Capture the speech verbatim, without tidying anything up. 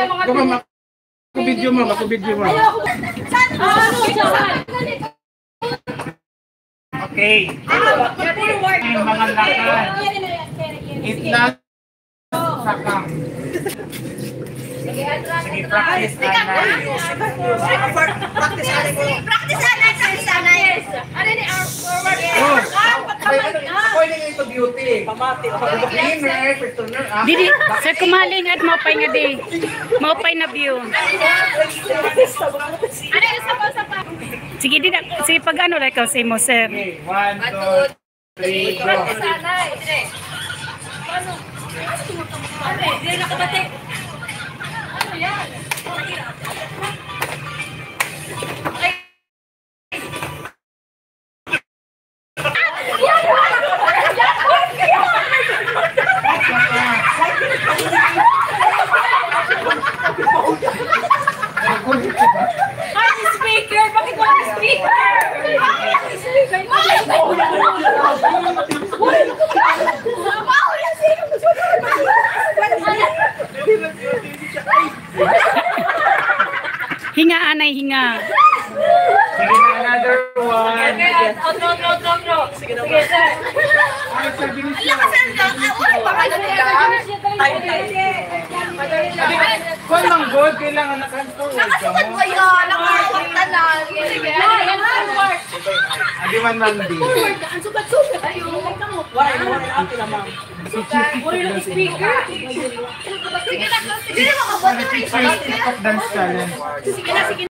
Gawin ako video mo, ako video mo. Okay. Yung mga lakad. Itlas. Sakang. Sige, practice na na. Practice na na. Practice na na. Ano ni our forward? Ako yung ito beauty. Pamati. Beginner, returner. Didi, sir kumaling at maupay nga di. Maupay na view. Ano yung sapa-sapa? Sige, di na. Sige, pag ano na ikaw sa mo, sir. Okay, one, two, three, go. Practice na na. Paano? Ano eh? Hindi na kabatik. Ano yan? Okay. Ay, si speaker! Bakit wala si speaker? Ay, si speaker! Hinga, anay, hinga. Sige na, another one. Outro, outro, outro, outro. Sige, sir. Ay, sir, bilis Alam ka, sir. Uy, baka na Kung lang good, kailangan nakanto. nakasabad ba yun? Nakakawag talag. Sige, Adi man lang di. ang sugat-sugat. Ayun. Why? Why? Why? Speaker. Sige na, sige na, makabot na. First TikTok dance challenge. Sige na, sige na.